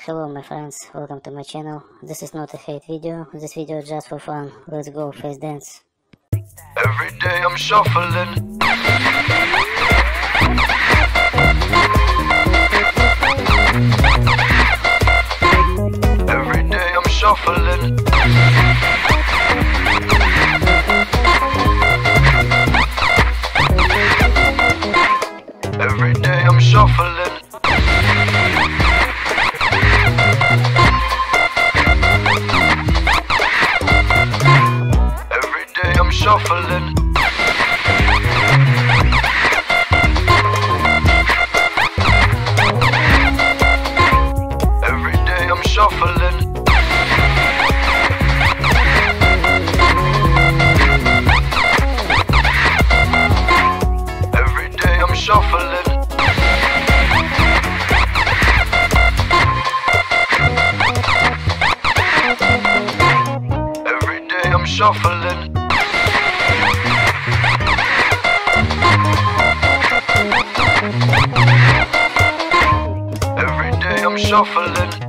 Hello my friends, welcome to my channel. This is not a hate video, this video is just for fun. Let's go face dance. Every day I'm shuffling. Every day I'm shuffling. Every day I'm shuffling. Every day I'm shuffling. Every day I'm shuffling. Every day I'm shuffling. Every day I'm shuffling. Every day I'm shuffling.